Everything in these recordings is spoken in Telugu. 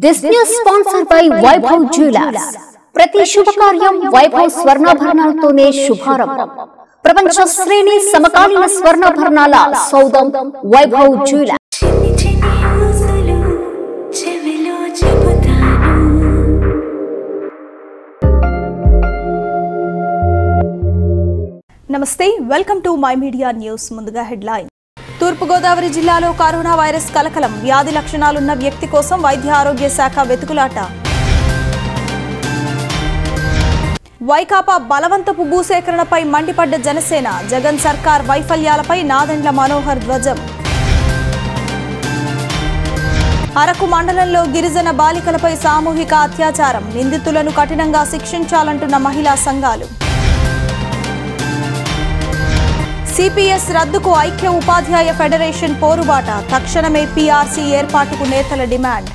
This news sponsored by Vaibhav Jewellers. ప్రతి శుభకార్యం వైభవ్ స్వర్ణాభరణాలతోనే శుభారంభం. ప్రపంచ శ్రేణి సమకాలీన స్వర్ణాభరణాల సౌదం వైభవ్ జ్యువెలర్స్. నమస్తే, welcome to my media news. ముందుగా హెడ్లైన్. తూర్పుగోదావరి జిల్లాలో కరోనా వైరస్ కలకలం. వ్యాధి లక్షణాలున్న వ్యక్తి కోసం వైద్య ఆరోగ్య శాఖ వెతుకులాట. వైకాపా బలవంతపు భూసేకరణపై మండిపడ్డ జనసేన. జగన్ సర్కార్ వైఫల్యాలపై నాదెండ్ల మనోహర్ ధ్వజం. అరకు మండలంలో గిరిజన బాలికలపై సామూహిక అత్యాచారం. నిందితులను కఠినంగా శిక్షించాలంటున్న మహిళా సంఘాలు. సిపిఎస్ రద్దుకు ఐక్య ఉపాధ్యాయ ఫెడరేషన్ పోరుబాట. తక్షణమే పీఆర్సీ ఏర్పాటుకు నేతల డిమాండ్.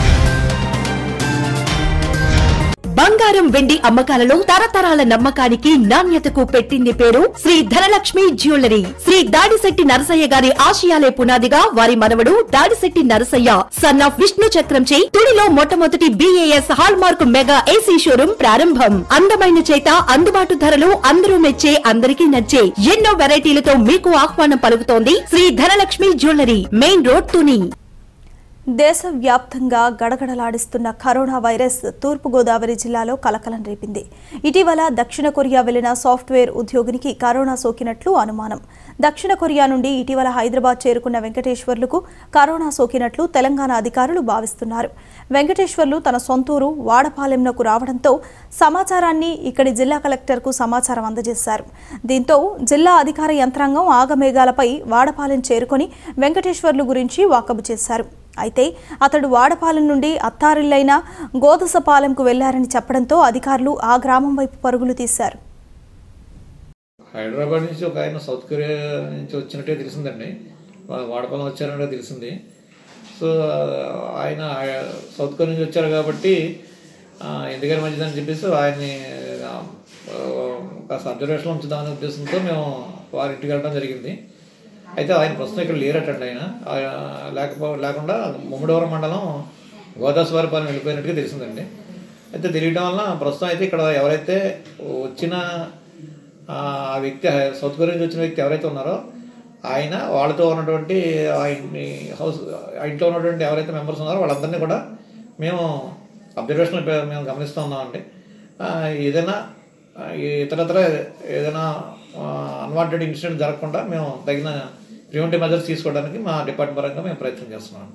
బంగారం వెండి అమ్మకాలలో తరతరాల నమ్మకానికి నాణ్యతకు పెట్టింది పేరు శ్రీ ధనలక్ష్మి జ్యువెలరీ. శ్రీ దాడిశెట్టి నరసయ్య గారి ఆశయాలే పునాదిగా వారి మనవడు దాడిశెట్టి నరసయ్య సన్ ఆఫ్ విష్ణు చక్రంచే తుడిలో మొట్టమొదటి BAS hallmark mega AC showroom ప్రారంభం. అందమైన చేత, అందుబాటు ధరలు, అందరూ మెచ్చే, అందరికీ నచ్చే ఎన్నో వెరైటీలతో మీకు ఆహ్వానం పలుకుతోంది Sri Dhanalakshmi jewellery, main road, Tuni. దేశవ్యాప్తంగా గడగడలాడిస్తున్న కరోనా వైరస్ తూర్పుగోదావరి జిల్లాలో కలకలం రేపింది. ఇటీవల దక్షిణ కొరియా వెళ్లిన సాఫ్ట్వేర్ ఉద్యోగినికి కరోనా సోకినట్లు అనుమానం. దక్షిణ కొరియా నుండి ఇటీవల హైదరాబాద్ చేరుకున్న వెంకటేశ్వర్లకు కరోనా సోకినట్లు తెలంగాణ అధికారులు భావిస్తున్నారు. వెంకటేశ్వర్లు తన సొంతూరు వాడపాలెంకు రావడంతో సమాచారాన్ని ఇక్కడి జిల్లా కలెక్టర్కు సమాచారం అందజేశారు. దీంతో జిల్లా అధికార యంత్రాంగం ఆగమేఘాలపై వాడపాలెం చేరుకొని వెంకటేశ్వర్లు గురించి వాకబు చేశారు. అయితే అతడు వాడపాలెం నుండి అత్తారిల్లైన గోదసపాలెంకు వెళ్లారని చెప్పడంతో అధికారులు ఆ గ్రామం వైపు పరుగులు తీశారు. హైదరాబాద్ నుంచి ఒక ఆయన సౌత్ కొరియా నుంచి వచ్చినట్టే తెలిసిందండి. వాడపాలెం వచ్చారంటే తెలిసింది. సో ఆయన సౌత్ కొరియా నుంచి వచ్చారు కాబట్టి ఎందుకని మంచిదని చెప్పేసి ఆయన్ని కాస్త అబ్జర్వేషన్లో ఉంచుదామనే ఉద్దేశంతో మేము వారి ఇంటికి వెళ్ళడం జరిగింది. అయితే ఆయన ప్రస్తుతం ఇక్కడ లేరటండి. ఆయన లేకుండా ముమ్మడివరం మండలం గోదావరిపాలెం వెళ్ళిపోయినట్టుగా తెలిసిందండి. అయితే తెలియడం వలన ప్రస్తుతం అయితే ఇక్కడ ఎవరైతే వచ్చిన ఆ వ్యక్తి, సౌత్ కొరియా నుంచి వచ్చిన వ్యక్తి ఎవరైతే ఉన్నారో ఆయన, వాళ్ళతో ఉన్నటువంటి ఆ ఇంట్లో ఉన్నటువంటి ఎవరైతే మెంబర్స్ ఉన్నారో వాళ్ళందరినీ కూడా మేము అబ్జర్వేషన్ మేము గమనిస్తూ ఉన్నామండి. ఏదైనా ఇతరత్ర ఏదైనా అన్వాంటెడ్ ఇన్సిడెంట్ జరగకుండా మేము తగిన ప్రివెంటివ్ మెజర్స్ తీసుకోవడానికి మా డిపార్ట్మెంట్ పరంగా మేము ప్రయత్నం చేస్తున్నాం.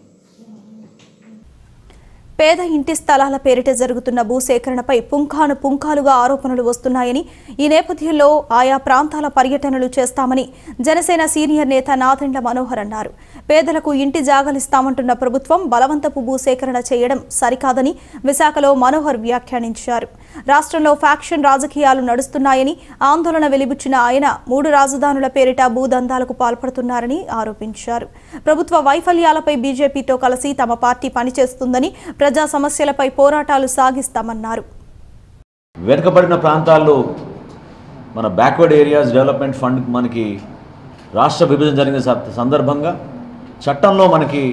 పేద ఇంటి స్థలాల పేరిట జరుగుతున్న భూసేకరణపై పుంఖాలుగా ఆరోపణలు వస్తున్నాయని, ఈ నేపథ్యంలో ఆయా ప్రాంతాల పర్యటనలు చేస్తామని జనసేన సీనియర్ నేత నాదెండ్ల మనోహర్ అన్నారు. పేదలకు ఇంటి జాగలిస్తామంటున్న ప్రభుత్వం బలవంతపు భూసేకరణ చేయడం సరికాదని విశాఖలో మనోహర్ వ్యాఖ్యానించారు. రాష్ట్రంలో ఫ్యాక్షన్ రాజకీయాలు నడుస్తున్నాయని ఆందోళన వెలిబుచ్చిన ఆయన 3 రాజధానుల పేరిట భూదందాలకు పాల్పడుతున్నారని ఆరోపించారు. ప్రభుత్వ వైఫల్యాలపై బీజేపీతో కలిసి తమ పార్టీ పనిచేస్తుందని, ప్రజా సమస్యలపై పోరాటాలు సాగిస్తామన్నారు. వెనుకబడిన ప్రాంతాల్లో మన బ్యాక్వర్డ్ ఏరియాస్ డెవలప్మెంట్ ఫండ్ మనకి రాష్ట్ర విభజన జరిగిన సందర్భంగా చట్టంలో మనకి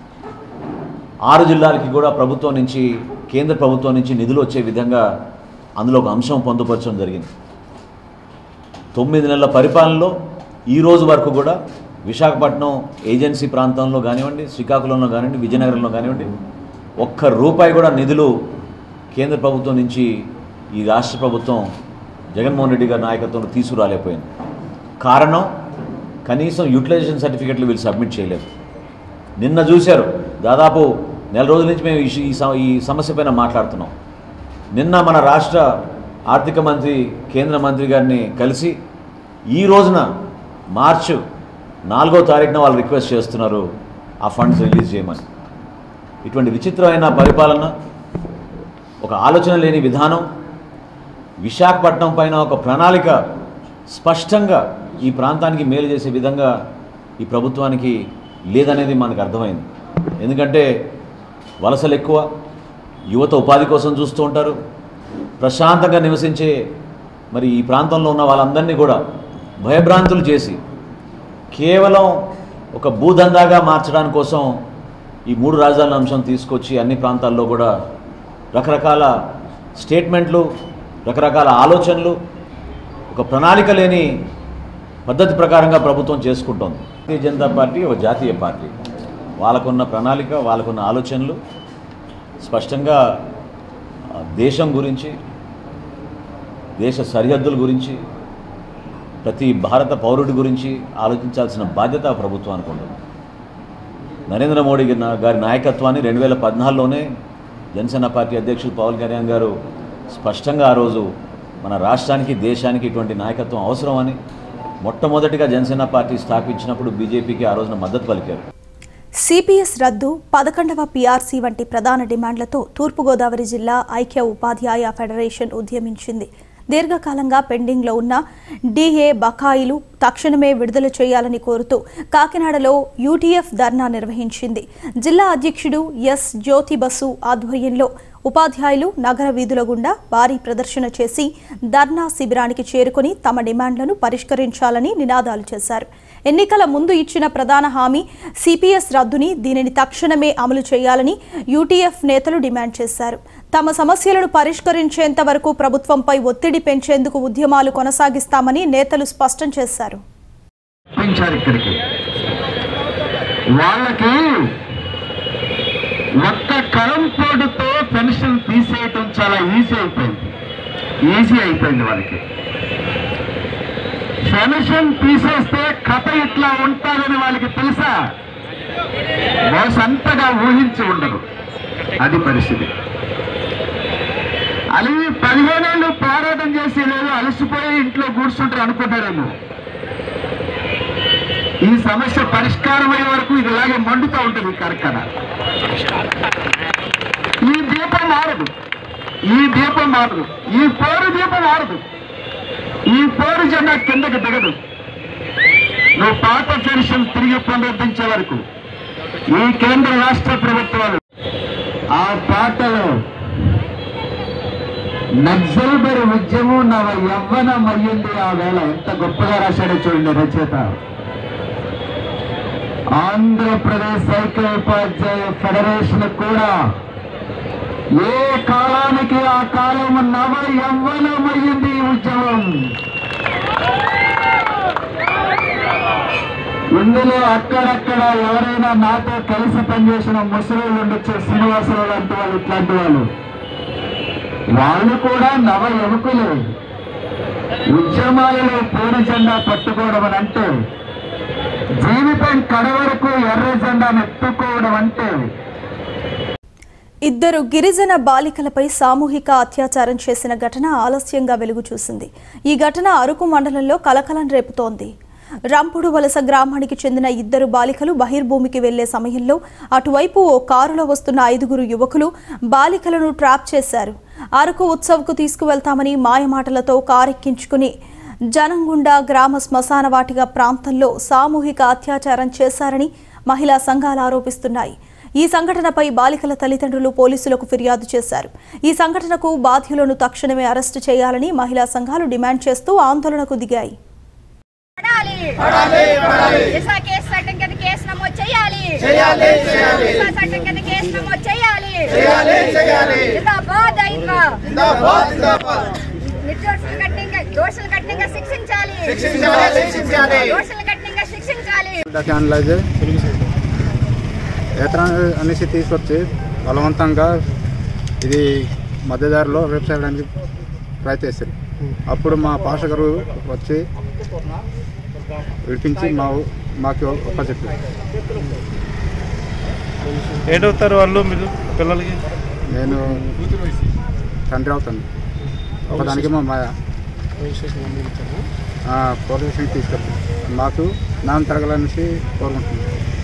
6 జిల్లాలకి కూడా ప్రభుత్వం నుంచి, కేంద్ర ప్రభుత్వం నుంచి నిధులు వచ్చే విధంగా అందులో ఒక అంశం పొందుపరచడం జరిగింది. 9 నెలల పరిపాలనలో ఈ రోజు వరకు కూడా విశాఖపట్నం ఏజెన్సీ ప్రాంతంలో కానివ్వండి, శ్రీకాకుళంలో కానివ్వండి, విజయనగరంలో కానివ్వండి, ₹1 కూడా నిధులు కేంద్ర ప్రభుత్వం నుంచి ఈ రాష్ట్ర ప్రభుత్వం జగన్మోహన్ రెడ్డి గారి నాయకత్వంలో తీసుకురాలేకపోయింది. కారణం, కనీసం యూటిలైజేషన్ సర్టిఫికెట్లు వీళ్ళు సబ్మిట్ చేయలేదు. నిన్న చూశారు, దాదాపు నెల రోజుల నుంచి మేము ఈ సమస్య పైన మాట్లాడుతున్నాం. నిన్న మన రాష్ట్ర ఆర్థిక మంత్రి, కేంద్ర మంత్రి గారిని కలిసి ఈ రోజున మార్చి 4వ తారీఖున వాళ్ళు రిక్వెస్ట్ చేస్తున్నారు ఆ ఫండ్స్ రిలీజ్ చేయమని. ఇటువంటి విచిత్రమైన పరిపాలన, ఒక ఆలోచన లేని విధానం, విశాఖపట్నం పైన ఒక ప్రణాళిక స్పష్టంగా ఈ ప్రాంతానికి మేలు చేసే విధంగా ఈ ప్రభుత్వానికి లేదనేది మనకు అర్థమైంది. ఎందుకంటే వలసలు ఎక్కువ, యువత ఉపాధి కోసం చూస్తూ ఉంటారు. ప్రశాంతంగా నివసించే మరి ఈ ప్రాంతంలో ఉన్న వాళ్ళందరినీ కూడా భయభ్రాంతులు చేసి కేవలం ఒక భూదందాగా మార్చడానికి కోసం ఈ 3 రాజధానుల అంశం తీసుకొచ్చి అన్ని ప్రాంతాల్లో కూడా రకరకాల స్టేట్మెంట్లు, రకరకాల ఆలోచనలు, ఒక ప్రణాళిక లేని పద్ధతి ప్రకారంగా ప్రభుత్వం చేసుకుంటోంది. భారతీయ జనతా పార్టీ ఒక జాతీయ పార్టీ, వాళ్ళకున్న ప్రణాళిక, వాళ్ళకున్న ఆలోచనలు స్పష్టంగా దేశం గురించి, దేశ సరిహద్దుల గురించి, ప్రతి భారత పౌరుడి గురించి ఆలోచించాల్సిన బాధ్యత ప్రభుత్వానికి ఉంటుంది. నరేంద్ర మోడీ గారి నాయకత్వాన్ని 2014లోనే జనసేన పార్టీ అధ్యక్షుడు పవన్ కళ్యాణ్ గారు స్పష్టంగా ఆ రోజు మన రాష్ట్రానికి, దేశానికి ఇటువంటి నాయకత్వం అవసరమని మొట్టమొదటిగా జనసేన పార్టీ స్థాపించినప్పుడు బీజేపీకి ఆ రోజున మద్దతు పలికారు. సిపిఎస్ రద్దు, 11వ పీఆర్సీ వంటి ప్రధాన డిమాండ్లతో తూర్పుగోదావరి జిల్లా ఐక్య ఉపాధ్యాయ ఫెడరేషన్ ఉద్యమించింది. దీర్ఘకాలంగా పెండింగ్లో ఉన్న డిఏ బకాయిలు తక్షణమే విడుదల చేయాలని కోరుతూ కాకినాడలో యూటీఎఫ్ ధర్నా నిర్వహించింది. జిల్లా అధ్యక్షుడు ఎస్ జ్యోతి బసు ఆధ్వర్యంలో ఉపాధ్యాయులు నగర వీధుల గుండా భారీ ప్రదర్శన చేసి ధర్నా శిబిరానికి చేరుకుని తమ డిమాండ్లను పరిష్కరించాలని నినాదాలు చేశారు. ఎన్నికల ముందు ఇచ్చిన ప్రధాన హామీ సిపిఎస్ రద్దుని, దీనిని తక్షణమే అమలు చేయాలని యూటీఎఫ్ నేతలు డిమాండ్ చేశారు. తమ సమస్యలను పరిష్కరించేంత వరకు ప్రభుత్వంపై ఒత్తిడి పెంచేందుకు ఉద్యమాలు కొనసాగిస్తామని నేతలు స్పష్టం చేశారు. ఒక్క కరంపోటుతో పెన్షన్ తీసేయటం చాలా ఈజీ అయిపోయింది. వాళ్ళకి పెన్షన్ తీసేస్తే కథ ఇట్లా ఉంటాదని వాళ్ళకి తెలుసా? అంతగా ఊహించి ఉండదు. అది పరిస్థితి. అది 15 ఏళ్ళు పోరాటం చేసి లేదు, అలసిపోయి ఇంట్లో కూర్చుంటారు అనుకుంటారేమో. ఈ సమస్య పరిష్కారం అయ్యే వరకు ఇది ఇలాగే మండుతూ ఉంటుంది కరకన. ఈ దీపం మారదు, ఈ పోరు దీపం మారదు, ఈ పోరు జెండా కిందకి దిగదు. నువ్వు పాత పెన్షన్ తిరిగి పునరుద్ధరించే వరకు ఈ కేంద్ర రాష్ట్ర ప్రభుత్వాలు ఆ పాటలో నక్సల్బరి ఉద్యమం నవ యవ్వనం అయ్యింది ఆ వేళ. ఎంత గొప్పగా రాశాడో చూడండి రచయిత. ఆంధ్రప్రదేశ్ ఐక్య ఉపాధ్యాయ ఫెడరేషన్ కూడా ఏ కాలానికి ఆ కాలం నవ యవ్వనం అయ్యింది ఈ ఉద్యమం. ఇందులో అక్కడక్కడ ఎవరైనా నాతో కలిసి పనిచేసిన ముసలి ఉండొచ్చు, శ్రీనివాసరావు లాంటి వాళ్ళు, ఇట్లాంటి వాళ్ళు కూడా నవ యువకులే. ఉద్యమాలలో పూరి జెండా పట్టుకోవడం అని అంటే, జీవితం కడవరకు ఎర్ర జెండాను ఎత్తుకోవడం అంటే. ఇద్దరు గిరిజన బాలికలపై సామూహిక అత్యాచారం చేసిన ఘటన ఆలస్యంగా వెలుగు చూసింది. ఈ ఘటన అరకు మండలంలో కలకలం రేపుతోంది. రంపుడు వలస గ్రామానికి చెందిన ఇద్దరు బాలికలు బహిర్భూమికి వెళ్లే సమయంలో అటువైపు ఓ కారులో వస్తున్న 5 యువకులు బాలికలను ట్రాప్ చేశారు. అరకు ఉత్సవ్కు తీసుకువెళ్తామని మాయమాటలతో కారెక్కించుకుని జనంగుండ గ్రామ శ్మశాన వాటిక ప్రాంతంలో సామూహిక అత్యాచారం చేశారని మహిళా సంఘాలు ఆరోపిస్తున్నాయి. ఈ సంఘటనపై బాలికల తల్లిదండ్రులు పోలీసులకు ఫిర్యాదు చేశారు. ఈ సంఘటనకు బాధ్యులను తక్షణమే అరెస్టు చేయాలని మహిళా సంఘాలు డిమాండ్ చేస్తూ ఆందోళనకు దిగాయి. అనేసి తీసుకొచ్చి బలవంతంగా ఇది మధ్యదారిలో రేపు చేయడానికి ప్రయత్నిస్తారు. అప్పుడు మా పాష గారు వచ్చి విడిపించి మాకు ఒక్క చెప్పారు. ఏడవుతారు వాళ్ళు మీరు పిల్లలకి? నేను తండ్రి అవుతాను. ఒకదానికి మా పోలీస్ స్టేషన్కి తీసుకెళ్తాను. మాకు నాన్న తరగలనేసి కోరుకుంటున్నాను.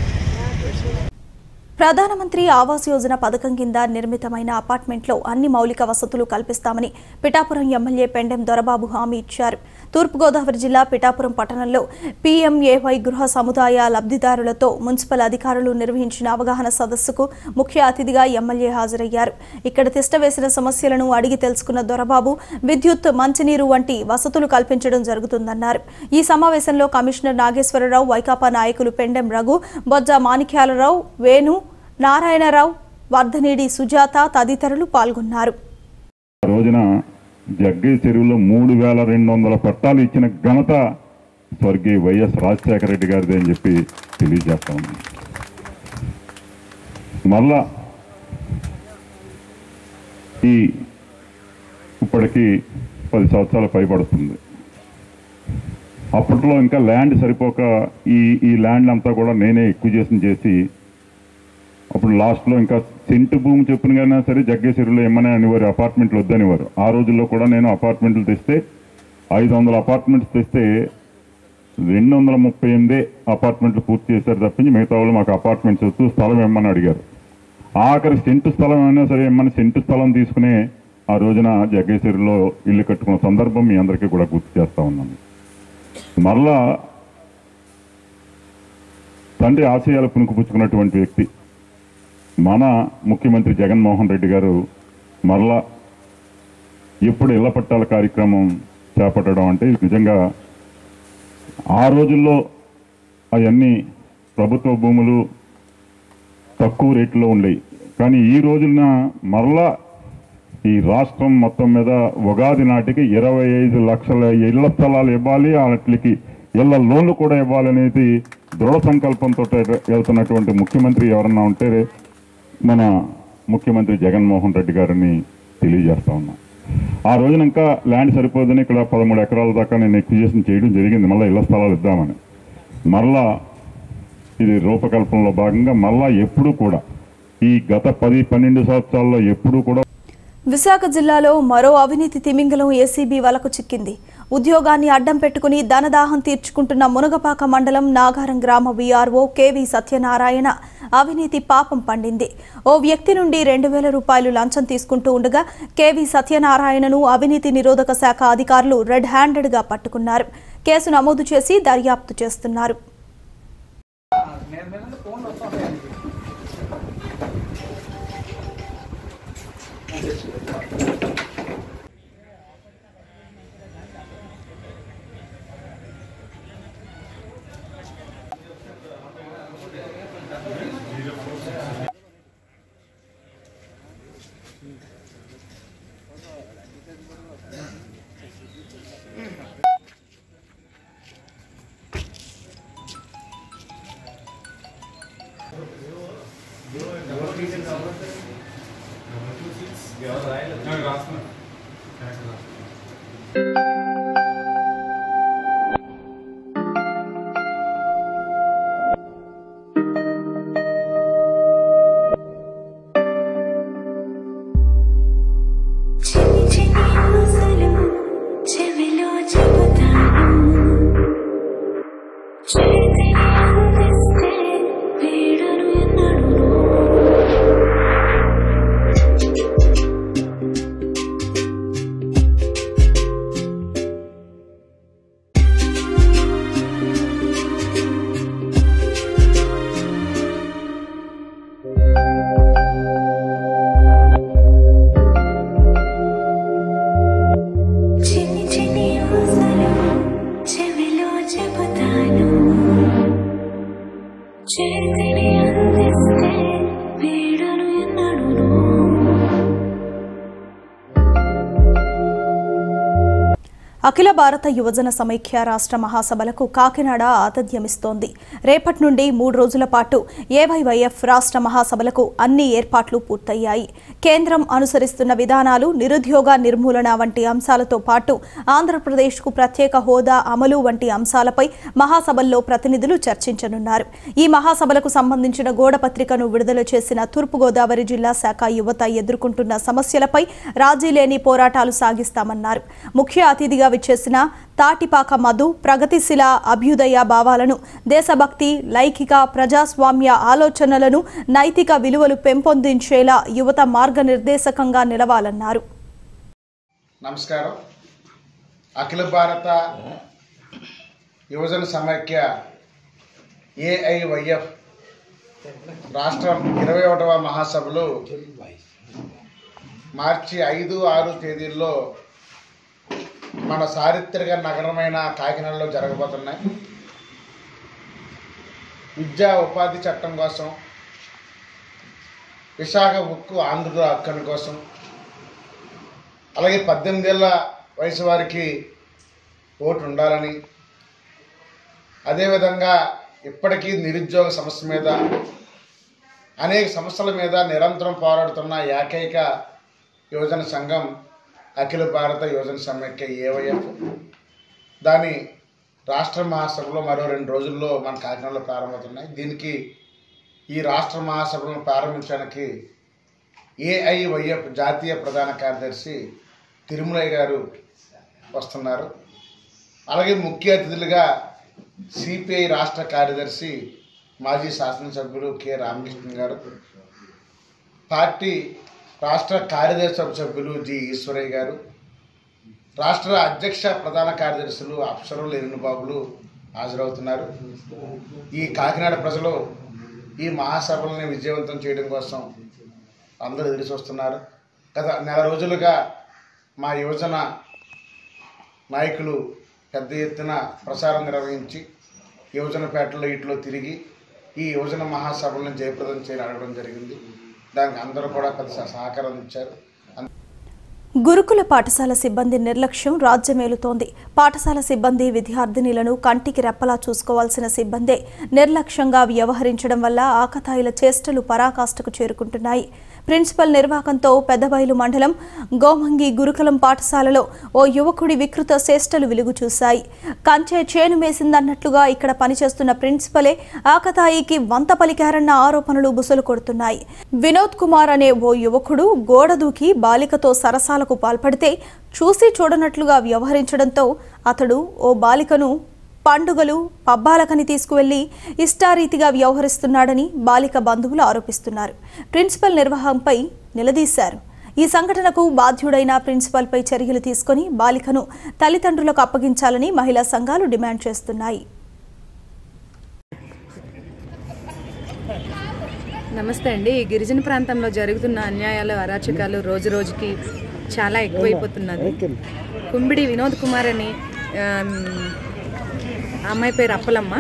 ప్రధానమంత్రి ఆవాస్ యోజన పథకం కింద నిర్మితమైన అపార్ట్మెంట్లో అన్ని మౌలిక వసతులు కల్పిస్తామని పిఠాపురం ఎమ్మెల్యే పెండెం దొరబాబు హామీ ఇచ్చారు. తూర్పుగోదావరి జిల్లా పిఠాపురం పట్టణంలో పీఎంఏవై గృహ సముదాయ లబ్ధిదారులతో మున్సిపల్ అధికారులు నిర్వహించిన అవగాహన సదస్సుకు ముఖ్య అతిథిగా ఎమ్మెల్యే హాజరయ్యారు. ఇక్కడ తిష్టవేసిన సమస్యలను అడిగి తెలుసుకున్న దొరబాబు విద్యుత్, మంచినీరు వంటి వసతులు కల్పించడం జరుగుతుందన్నారు. ఈ సమావేశంలో కమిషనర్ నాగేశ్వరరావు, వైకాపా నాయకులు పెండెం రఘు, బొజ్జ మాణిక్యాలరావు, వేణు, నారాయణరావు, వర్ధనేడి సుజాత తదితరులు పాల్గొన్నారు. రోజున జగ్గై చెరువులో 3200 పట్టాలు ఇచ్చిన ఘనత స్వర్గీయ వైఎస్ రాజశేఖర రెడ్డి గారిది అని చెప్పి తెలియజేస్తా ఉన్నాను. మళ్ళా ఇప్పటికీ 10 సంవత్సరాలు పైబడుతుంది. అప్పట్లో ఇంకా ల్యాండ్ సరిపోక ఈ ల్యాండ్ అంతా కూడా నేనే ఎక్విజిషన్ చేసి అప్పుడు లాస్ట్లో ఇంకా సెంటు భూమి చెప్పినగానే సరే జగ్గై చెరువులో ఏమన్నా అనేవారు, అపార్ట్మెంట్లు వద్దనేవారు. ఆ రోజుల్లో కూడా నేను అపార్ట్మెంట్లు తెస్తే 500 అపార్ట్మెంట్స్ తెస్తే 238 అపార్ట్మెంట్లు పూర్తి చేశారు తప్పించి మిగతా వాళ్ళు మాకు అపార్ట్మెంట్స్ వస్తూ స్థలం ఏమని అడిగారు. ఆఖరి సెంటు స్థలం అయినా సరే ఏమన్నా సెంటు స్థలం తీసుకునే ఆ రోజున జగ్గై చెరువులో ఇల్లు కట్టుకున్న సందర్భం మీ అందరికీ కూడా గుర్తు చేస్తూ ఉన్నాను. మరలా తండ్రి ఆశయాలు పుణుకుపుచ్చుకున్నటువంటి వ్యక్తి మన ముఖ్యమంత్రి జగన్మోహన్ రెడ్డి గారు మరలా ఎప్పుడు ఇళ్ల పట్టాల కార్యక్రమం చేపట్టడం అంటే నిజంగా ఆ రోజుల్లో అవన్నీ ప్రభుత్వ భూములు తక్కువ రేట్లో ఉండేవి. కానీ ఈ రోజున మరలా ఈ రాష్ట్రం మొత్తం మీద ఉగాది నాటికి 25 లక్షల ఇళ్ల స్థలాలు ఇవ్వాలి, వాటికి ఇళ్ల లోన్లు కూడా ఇవ్వాలనేది దృఢ సంకల్పంతో వెళ్తున్నటువంటి ముఖ్యమంత్రి ఎవరన్నా ఉంటే మన ముఖ్యమంత్రి జగన్మోహన్ రెడ్డి గారిని తెలియజేస్తా ఉన్నా. ఆ రోజున ఇంకా ల్యాండ్ సరిపోదని ఇక్కడ 13 ఎకరాల దాకా నేను ఎక్విజిషన్ చేయడం జరిగింది, మళ్ళీ ఇళ్ల స్థలాలు ఇద్దామని. మరలా ఇది రూపకల్పనలో భాగంగా మళ్ళా ఎప్పుడు కూడా ఈ గత 10-12 సంవత్సరాల్లో ఎప్పుడు కూడా విశాఖ జిల్లాలో మరో అవినీతి తిమింగలం ఏసీబీ వలకు చిక్కింది. ఉద్యోగాన్ని అడ్డం పెట్టుకుని ధనదాహం తీర్చుకుంటున్న మునగపాక మండలం నాగారం గ్రామ వీఆర్ఓ కేవీ సత్యనారాయణ అవినీతి పాపం పండింది. ఓ వ్యక్తి నుండి 2000 రూపాయలు లంచం తీసుకుంటూ ఉండగా కేవీ సత్యనారాయణను అవినీతి నిరోధక శాఖ అధికారులు రెడ్ హ్యాండెడ్గా పట్టుకున్నారు. కేసు నమోదు చేసి దర్యాప్తు చేస్తున్నారు. అఖిల భారత యువజన సమైక్య రాష్ట్ర మహాసభలకు కాకినాడ ఆతిథ్యమిస్తోంది. రేపటి నుండి 3 రోజుల పాటు ఏవైవైఎఫ్ రాష్ట్ర మహాసభలకు అన్ని ఏర్పాట్లు పూర్తయ్యాయి. కేంద్రం అనుసరిస్తున్న విధానాలు, నిరుద్యోగ నిర్మూలన వంటి అంశాలతో పాటు ఆంధ్రప్రదేశ్కు ప్రత్యేక హోదా అమలు వంటి అంశాలపై మహాసభల్లో ప్రతినిధులు చర్చించనున్నారు. ఈ మహాసభలకు సంబంధించిన గోడపత్రికను విడుదల చేసిన తూర్పుగోదావరి జిల్లా శాఖ యువత ఎదుర్కొంటున్న సమస్యలపై రాజీలేని పోరాటాలు సాగిస్తామన్నారు. ముఖ్య అతిథిగా చేసిన తాటిపాక మధు ప్రగతిశీల అభ్యుదయ భావాలను, దేశభక్తి, లైంగిక ప్రజాస్వామ్య ఆలోచనలను, నైతిక విలువలు పెంపొందించేలా యువత మార్గనిర్దేశకంగా నిలవాలన్నారు. నమస్కారం. అఖిల భారత యువజన సమైక్య ఏఐవైఎఫ్ రాష్ట్రం 21వ మహాసభలు మార్చి 5, 6 తేదీల్లో మన చారిత్రక నగరమైన కాకినాడలో జరగబోతున్నాయి. విద్యా ఉపాధి చట్టం కోసం, విశాఖ ఉక్కు ఆంధ్రుల హక్కుల కోసం, అలాగే 18 ఏళ్ల వయసు వారికి ఓటు ఉండాలని, అదేవిధంగా ఇప్పటికీ నిరుద్యోగ సమస్య మీద అనేక సమస్యల మీద నిరంతరం పోరాడుతున్న ఏకైక యువజన సంఘం అఖిల భారత యువజన సమైక్య ఏవైఎఫ్. దాని రాష్ట్ర మహాసభలో మరో 2 రోజుల్లో మన కాకినాడలో ప్రారంభమవుతున్నాయి. దీనికి ఈ రాష్ట్ర మహాసభలను ప్రారంభించడానికి ఏఐవైఎఫ్ జాతీయ ప్రధాన కార్యదర్శి తిరుమలయ్య గారు వస్తున్నారు. అలాగే ముఖ్య అతిథులుగా సిపిఐ రాష్ట్ర కార్యదర్శి మాజీ శాసనసభ్యులు కె రామకృష్ణ గారు, పార్టీ రాష్ట్ర కార్యదర్శి సభ్యులు జి ఈశ్వరయ్య గారు, రాష్ట్ర అధ్యక్ష ప్రధాన కార్యదర్శులు అప్సరులు ఎరునుబాబులు హాజరవుతున్నారు. ఈ కాకినాడ ప్రజలు ఈ మహాసభల్ని విజయవంతం చేయడం కోసం అందరూ ఎదురు చూస్తున్నారు. గత నెల రోజులుగా మా యువజన నాయకులు పెద్ద ఎత్తున ప్రచారం నిర్వహించి యువజనపేటలో ఇట్లో తిరిగి ఈ యువజన మహాసభలను జయప్రదం చేయాలని అడగడం జరిగింది. దానికి అందరూ కూడా పెద్ద సహకారం ఇచ్చారు. గురుకుల పాఠశాల సిబ్బంది నిర్లక్ష్యం రాజ్యమేలుతోంది. పాఠశాల సిబ్బంది విద్యార్థినులను కంటికి రెప్పలా చూసుకోవాల్సిన సిబ్బందే నిర్లక్ష్యంగా వ్యవహరించడం వల్ల ఆకతాయిల చేష్టలు పరాకాష్ఠకు చేరుకుంటున్నాయి. ప్రిన్సిపల్ నిర్వాకంతో పెద్దబైలు మండలం గోమంగి గురుకులం పాఠశాలలో ఓ యువకుడి వికృత చేష్టలు వెలుగు చూశాయి. కంచె చేను మేసిందన్నట్లుగా ఇక్కడ పనిచేస్తున్న ప్రిన్సిపలే ఆకతాయికి వంత పలికారన్న ఆరోపణలు బుసలు కొడుతున్నాయి. వినోద్ కుమార్ అనే ఓ యువకుడు గోడ దూకి బాలికతో సరసాలకు పాల్పడితే చూసి చూడనట్లుగా వ్యవహరించడంతో అతడు ఓ బాలికను పండుగలు పబ్బాలకని తీసుకువెళ్లి ఇష్టారీతిగా వ్యవహరిస్తున్నాడని బాలిక బంధువులు ఆరోపిస్తున్నారు. ప్రిన్సిపల్ నిర్వాహంపై నిలదీశారు. ఈ సంఘటనకు బాధ్యుడైన ప్రిన్సిపల్పై చర్యలు తీసుకుని బాలికను తల్లిదండ్రులకు అప్పగించాలని మహిళా సంఘాలు డిమాండ్ చేస్తున్నాయి. నమస్తే అండి. ఈ గిరిజన ప్రాంతంలో జరుగుతున్న అన్యాయాలు, అరాచకాలు రోజు రోజుకి చాలా ఎక్కువైపోతున్నది. కుంబిడి వినోద్ కుమార్ అని అమ్మాయి పేరు అప్పలమ్మ,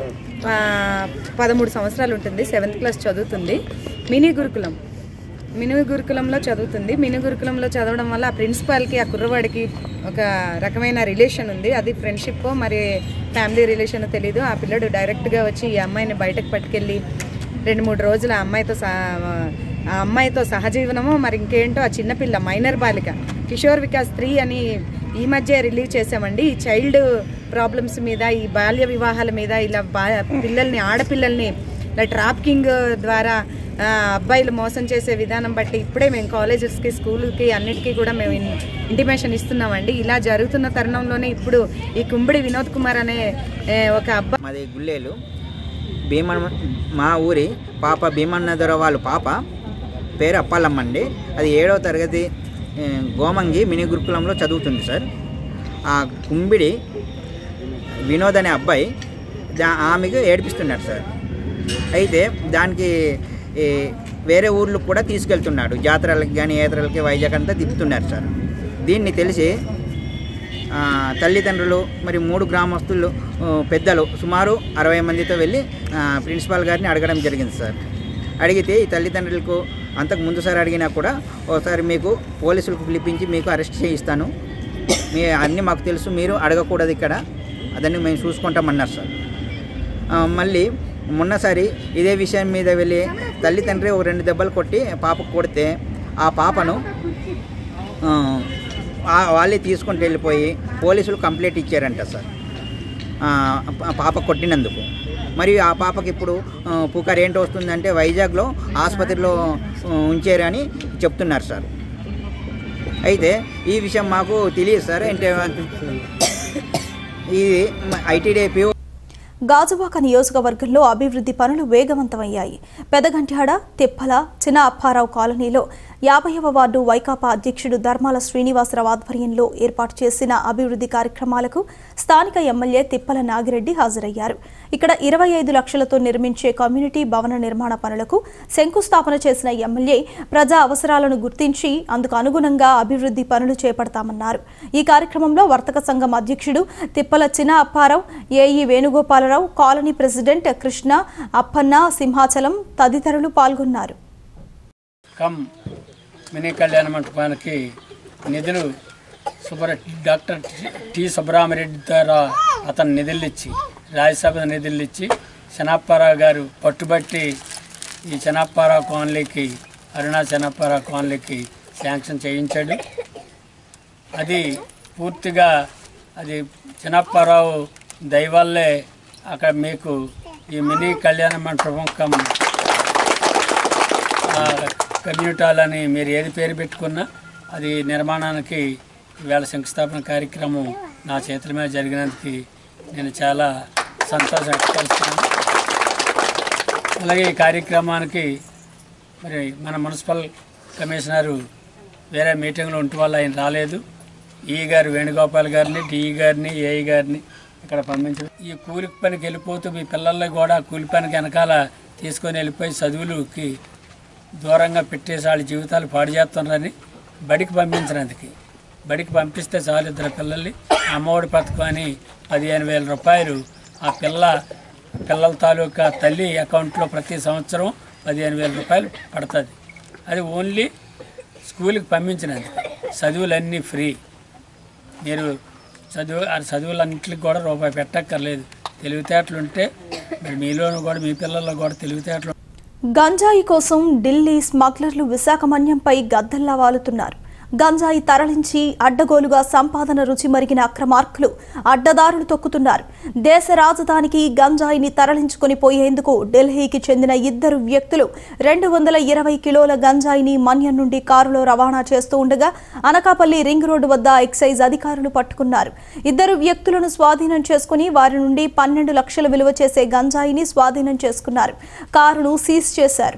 13 సంవత్సరాలు ఉంటుంది, 7th క్లాస్ చదువుతుంది. మినీ గురుకులంలో చదువుతుంది. మినీ గురుకులంలో చదవడం వల్ల ఆ ప్రిన్సిపాల్కి ఆ కుర్రవాడికి ఒక రకమైన రిలేషన్ ఉంది. అది ఫ్రెండ్షిప్ మరి ఫ్యామిలీ రిలేషన్ తెలీదు. ఆ పిల్లడు డైరెక్ట్గా వచ్చి ఈ అమ్మాయిని బయటకు పట్టుకెళ్ళి 2-3 రోజులు ఆ అమ్మాయితో సహజీవనము, మరి ఇంకేంటో ఆ చిన్నపిల్ల మైనర్ బాలిక కిషోర్ వికాస్ 3 అని ఈ మధ్య రిలీజ్ చేసామండి. ఈ చైల్డ్ ప్రాబ్లమ్స్ మీద, ఈ బాల్య వివాహాల మీద, ఇలా ఆడపిల్లల్ని ఇలా ట్రాఫికింగ్ ద్వారా అబ్బాయిలు మోసం చేసే విధానం బట్టి ఇప్పుడే మేము కాలేజెస్కి, స్కూల్కి అన్నిటికీ కూడా మేము ఇంటిమేషన్ ఇస్తున్నామండి. ఇలా జరుగుతున్న తరుణంలోనే ఇప్పుడు ఈ కుంబిడి వినోద్ కుమార్ అనే ఒక అబ్బాయి, మాది గుల్లేలు, మా ఊరి పాప భీమన్నదొర వాళ్ళ పాప పేరు అప్పాలమ్మ అండి. అది 7వ తరగతి గోమంగి మినీ గురుకులంలో చదువుతుంది సార్. ఆ కుంబిడి వినోద్ అనే అబ్బాయి ఆమెకు ఏడిపిస్తున్నాడు సార్. అయితే దానికి వేరే ఊర్లు కూడా తీసుకెళ్తున్నాడు, జాతరలకి కానీ ఏతరలకి వైజాగ్ అంతా తిప్పుతున్నారు సార్. దీన్ని తెలిసి తల్లిదండ్రులు మరి 3 గ్రామస్తులు పెద్దలు సుమారు 60 మందితో వెళ్ళి ప్రిన్సిపాల్ గారిని అడగడం జరిగింది సార్. అడిగితే ఈ తల్లిదండ్రులకు అంతకు ముందుసారి అడిగినా కూడా ఒకసారి మీకు పోలీసులకు పిలిపించి మీకు అరెస్ట్ చేయిస్తాను, అన్నీ మాకు తెలుసు, మీరు అడగకూడదు ఇక్కడ, అదన్నీ మేము చూసుకుంటామన్నారు సార్. మళ్ళీ మొన్నసారి ఇదే విషయం మీద వెళ్ళి తల్లిదండ్రి ఒక 2 దెబ్బలు కొట్టి పాపకు కొడితే ఆ పాపను వాళ్ళే తీసుకొని వెళ్ళిపోయి పోలీసులు కంప్లైంట్ ఇచ్చారంట సార్ పాప కొట్టినందుకు. మరియు ఆ పాపకి ఇప్పుడు పుకారు ఏంటి వస్తుందంటే వైజాగ్లో ఆసుపత్రిలో ఉంచారని చెప్తున్నారు సార్. అయితే ఈ విషయం మాకు తెలియదు సార్. అంటే ఇది ఐటీడీపీ గాజువాక నియోజకవర్గంలో అభివృద్ధి పనులు వేగవంతమయ్యాయి. పెదగంట్యాడ, తిప్పల, చిన్న అప్పారావు కాలనీలో 50వ వార్డు వైకాపా అధ్యక్షుడు ధర్మాల శ్రీనివాసరావు ఆధ్వర్యంలో ఏర్పాటు చేసిన అభివృద్ధి కార్యక్రమాలకు స్థానిక ఎమ్మెల్యే తిప్పల నాగిరెడ్డి హాజరయ్యారు. ఇక్కడ 25 లక్షలతో నిర్మించే కమ్యూనిటీ భవన నిర్మాణ పనులకు శంకుస్థాపన చేసిన ఎమ్మెల్యే ప్రజా అవసరాలను గుర్తించి అందుకు అనుగుణంగా అభివృద్ధి పనులు చేపడతామన్నారు. ఈ కార్యక్రమంలో వర్తక సంఘం అధ్యక్షుడు Tippala Chinna Apparao, AE Venugopalrao, colony president Krishna, Appanna, Simhachalam తదితరులు పాల్గొన్నారు. కమ్ మినీ కళ్యాణ మంటపానికి నిధులు డాక్టర్ టి సుబ్బరామరెడ్డి ద్వారా అతను నిధులు ఇచ్చి రాజ్యసభ నిధులు ఇచ్చి చెన్నప్పారావు గారు పట్టుబట్టి ఈ చెన్నప్పారావు కాలనీకి అరుణా చెన్నప్పారావు కాలనీకి శాంక్షన్ చేయించాడు. అది పూర్తిగా అది చెన్నప్పారావు దయవల్లే అక్కడ మీకు ఈ మినీ కళ్యాణ మంటపం కమ్యూనిటీ హాల్ అని మీరు ఏది పేరు పెట్టుకున్నా అది నిర్మాణానికి ఇవాళ శంకుస్థాపన కార్యక్రమం నా చేతుల మీద జరిగినందుకు నేను చాలా సంతోషం వ్యక్తపరుస్తున్నాను. అలాగే ఈ కార్యక్రమానికి మరి మన మున్సిపల్ కమిషనరు వేరే మీటింగ్లో ఉంటే వల్ల ఆయన రాలేదు. ఈ గారు వేణుగోపాల్ గారిని, డిఈ గారిని, ఏఈ గారిని ఇక్కడ పంపించారు. ఈ కూలి పనికి వెళ్ళిపోతూ మీ పిల్లల్ని కూడా కూలి పనికి వెనకాల తీసుకొని వెళ్ళిపోయి చదువులకి దూరంగా పెట్టేసి వాళ్ళ జీవితాలు పాడు చేస్తున్నారని బడికి పంపించినందుకు, బడికి పంపిస్తే చాలు ఇద్దరు పిల్లల్ని అమ్మఒడి పథకం అని 15,000 రూపాయలు ఆ పిల్లల తాలూకా తల్లి అకౌంట్లో ప్రతి సంవత్సరం 15,000 రూపాయలు పడుతుంది. అది ఓన్లీ స్కూల్కి పంపించినందుకు. చదువులన్నీ ఫ్రీ. మీరు చదువులన్నింటికి కూడా రూపాయి పెట్టక్కర్లేదు. తెలివితేటలు ఉంటే మరి మీలోనూ కూడా మీ పిల్లల్లో కూడా తెలివితేటలు. గంజాయి కోసం ఢిల్లీ స్మగ్లర్లు విశాఖ మన్యంపై గద్దల్లా వాలుతున్నారు. గంజాయి తరలించి అడ్డగోలుగా సంపాదన రుచి మరిగిన అక్రమార్కులు అడ్డదారులు తొక్కుతున్నారు. దేశ రాజధానికి గంజాయిని తరలించుకుని పోయేందుకు ఢిల్లీకి చెందిన 2 వ్యక్తులు 220 కిలోల గంజాయిని మన్యం నుండి కారులో రవాణా చేస్తూ ఉండగా అనకాపల్లి రింగ్ రోడ్డు వద్ద ఎక్సైజ్ అధికారులు పట్టుకున్నారు. 2 వ్యక్తులను స్వాధీనం చేసుకుని వారి నుండి 12 లక్షల విలువ చేసే గంజాయిని స్వాధీనం చేసుకున్నారు. కారును సీజ్ చేశారు.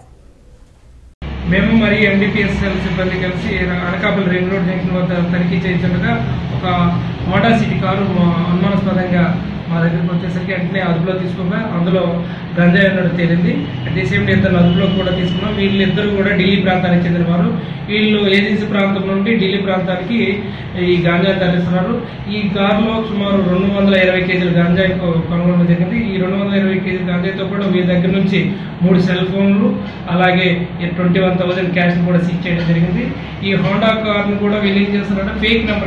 మేము మరియు ఎండిపిఎస్ఎల్ సిబ్బంది కలిసి అనకాపల్లి రింగ్ రోడ్ జంక్షన్ వద్ద తనిఖీ చేయించగా ఒక హోండా సిటీ కారు అనుమానాస్పదంగా మా దగ్గరకు వచ్చేసరికి వెంటనే అదుపులో తీసుకోగా అందులో గంజాయి ఉన్నట్టు తేలింది. అట్ ది సేమ్ టైం ఇద్దరు అదుపులో కూడా తీసుకున్నాం. వీళ్ళిద్దరూ కూడా ఢిల్లీ ప్రాంతానికి చెందిన వారు. వీళ్ళు ఏజెన్సీ ప్రాంతం నుండి ఢిల్లీ ప్రాంతానికి ఈ గంజాయి తరలిస్తున్నారు. ఈ కారులో సుమారు 220 కేజీల గంజాయి కొనుగోలు జరిగింది. ఈ 220 కేజీల గంజాయితో కూడా వీళ్ళ దగ్గర నుంచి 3 సెల్ ఫోన్లు అలాగే 21,000 క్యాష్ కూడా సీజ్ చేయడం జరిగింది. ఈ హోండా కార్ను కూడా వీళ్ళు ఏం చేస్తున్నారంటే ఫేక్ నెంబర్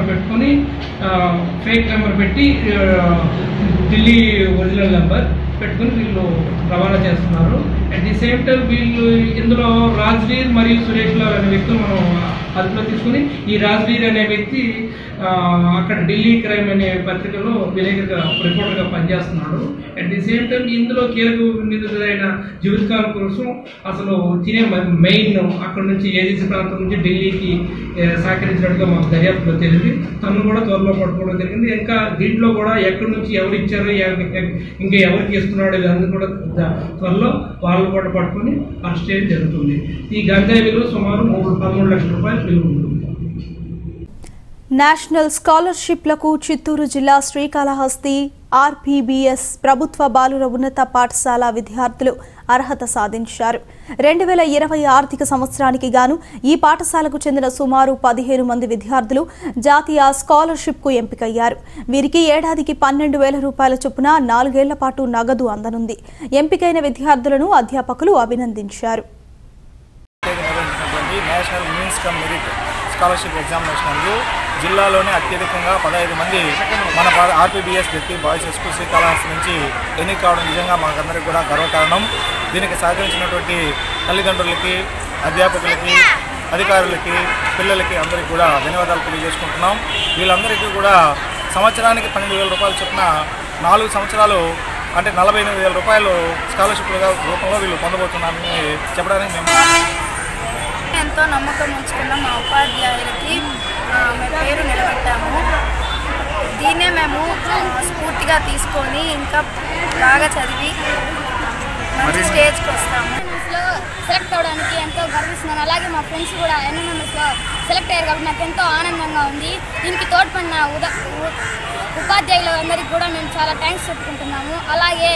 పెట్టి ఢిల్లీ ఒరిజినల్ నెంబర్ పెట్టుకుని వీళ్ళు రవాణా చేస్తున్నారు. అట్ ది సేమ్ టైం వీళ్ళు ఇందులో రాజ్వీర్ మరియు సురేష్ లాల్ అనే వ్యక్తులు మనం అదుపులో తీసుకుని ఈ రాజ్వీర్ అనే వ్యక్తి అక్కడ ఢిల్లీ క్రైమ్ అనే పత్రికలో విలేకరుగా రిపోర్టర్గా పనిచేస్తున్నాడు. అట్ ది సేమ్ టైం ఇందులో కీలక నిందితుడైన జీవితకాలం కోసం అసలు తినే మెయిన్ అక్కడ నుంచి ఏజెన్సీ ప్రాంతం నుంచి ఢిల్లీకి సహకరించినట్టుగా మాకు దర్యాప్తులో తెలిసింది. తను కూడా త్వరలో పట్టుకోవడం జరిగింది. ఇంకా దీంట్లో కూడా ఎక్కడి నుంచి ఎవరు ఇచ్చారో ఇంకా ఎవరికి ఇస్తున్నాడో ఇవన్నీ కూడా త్వరలో వాళ్ళు కూడా పట్టుకొని అరెస్ట్ చేయడం జరుగుతుంది. ఈ గంజాయి విలువ సుమారు 13 లక్షల రూపాయలు విలువ ఉంటుంది. నేషనల్ స్కాలర్షిప్లకు చిత్తూరు జిల్లా శ్రీకాళహస్తి ఆర్పీబీఎస్ ప్రభుత్వ బాలుర ఉన్నత పాఠశాల విద్యార్థులు అర్హత సాధించారు. 2020 ఆర్థిక సంవత్సరానికి గాను ఈ పాఠశాలకు చెందిన సుమారు 15 మంది విద్యార్థులు జాతీయ స్కాలర్షిప్కు ఎంపికయ్యారు. వీరికి ఏడాదికి 12,000 రూపాయల చొప్పున 4 ఏళ్ల పాటు నగదు అందనుంది. ఎంపికైన విద్యార్థులను అధ్యాపకులు అభినందించారు. National means cum merit scholarship examination జిల్లాలోనే అత్యధికంగా 15 మంది మన RPBS degree boys school Srikalahasti నుంచి ఎన్నిక కావడం నిజంగా మాకందరికీ కూడా గర్వకారణం. దీనికి సహకరించినటువంటి తల్లిదండ్రులకి, అధ్యాపకులకి, అధికారులకి, పిల్లలకి అందరికీ కూడా ధన్యవాదాలు తెలియజేసుకుంటున్నాం. వీళ్ళందరికీ కూడా సంవత్సరానికి 12,000 రూపాయలు చొప్పున 4 సంవత్సరాలు అంటే 48,000 రూపాయలు స్కాలర్షిప్ రూపంలో వీళ్ళు పొందబోతున్నారని చెప్పడానికి మేము ఎంతో నమ్మకం ఉంచుకున్న మా ఉపాధ్యాయులకి మేము పేరు నిలబెట్టాము. దీన్నే మేము స్ఫూర్తిగా తీసుకొని ఇంకా బాగా చదివి మంచి స్టేజ్కి వస్తాము. సెలెక్ట్ అవ్వడానికి ఎంతో గర్విస్తున్నాను. అలాగే మా ఫ్రెండ్స్ కూడా ఎన్ఎంఎంఎస్లో సెలెక్ట్ అయ్యారు కాబట్టి నాకు ఎంతో ఆనందంగా ఉంది. దీనికి తోడ్పడిన ఉపాధ్యాయులు అందరికీ కూడా మేము చాలా థ్యాంక్స్ చెప్పుకుంటున్నాము. అలాగే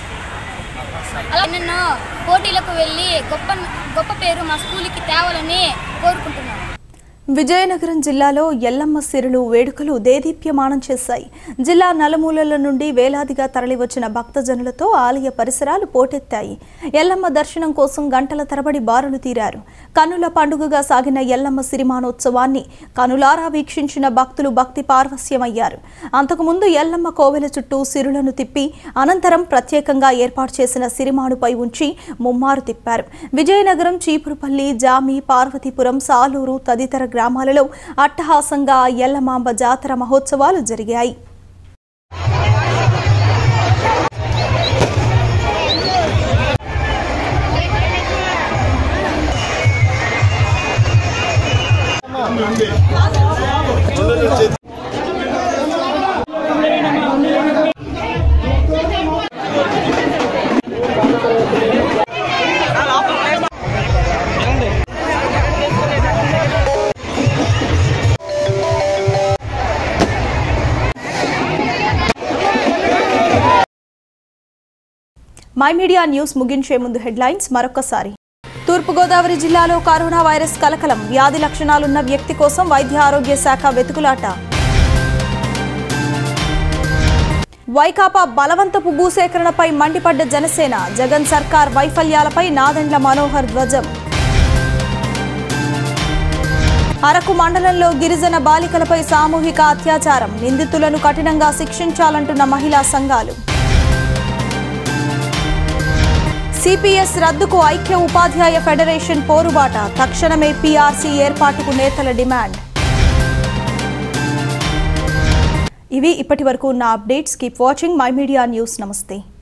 నిన్న పోటీలకు వెళ్ళి గొప్ప పేరు మా స్కూల్కి తేవాలని కోరుకుంటున్నాను. విజయనగరం జిల్లాలో ఎల్లమ్మ సిరులు వేడుకలు దేదీప్యమానం చేశాయి. జిల్లా నలుమూలల నుండి వేలాదిగా తరలివచ్చిన భక్తజనులతో ఆలయ పరిసరాలు పోటెత్తాయి. ఎల్లమ్మ దర్శనం కోసం గంటల తరబడి బారులు తీరారు. కన్నుల పండుగగా సాగిన ఎల్లమ్మ సిరిమానోత్సవాన్ని కనులారా వీక్షించిన భక్తులు భక్తి పార్వస్యమయ్యారు. అంతకుముందు ఎల్లమ్మ కోవెల చుట్టూ సిరులను తిప్పి అనంతరం ప్రత్యేకంగా ఏర్పాటు చేసిన సిరిమానుపై ఉంచి ముమ్మారు తిప్పారు. విజయనగరం, చీపురుపల్లి, జామి, పార్వతీపురం, సాలూరు తదితర గ్రామాలలో అట్టహాసంగా ఎల్లమాంబ జాతర మహోత్సవాలు జరిగాయి. మై మీడియా న్యూస్ ముగించే ముందు హెడ్లైన్స్ మరొకసారి. తూర్పుగోదావరి జిల్లాలో కరోనా వైరస్ కలకలం. వ్యాధి లక్షణాలున్న వ్యక్తి కోసం వైద్య ఆరోగ్య శాఖ వెతుకులాట. వైకాపా బలవంతపు భూసేకరణపై మండిపడ్డ జనసేన. జగన్ సర్కార్ వైఫల్యాలపై నాదెండ్ల మనోహర్ ధ్వజం. అరకు మండలంలో గిరిజన బాలికలపై సామూహిక అత్యాచారం. నిందితులను కఠినంగా శిక్షించాలంటున్న మహిళా సంఘాలు. సిపిఎస్ రద్దుకు ఐక్య ఉపాధ్యాయ ఫెడరేషన్ పోరుబాట. తక్షణమే పీఆర్సీ ఏర్పాటుకు నేతల డిమాండ్. ఇవి ఇప్పటి వరకు ఉన్న అప్డేట్స్. Keep watching my media news. నమస్తే.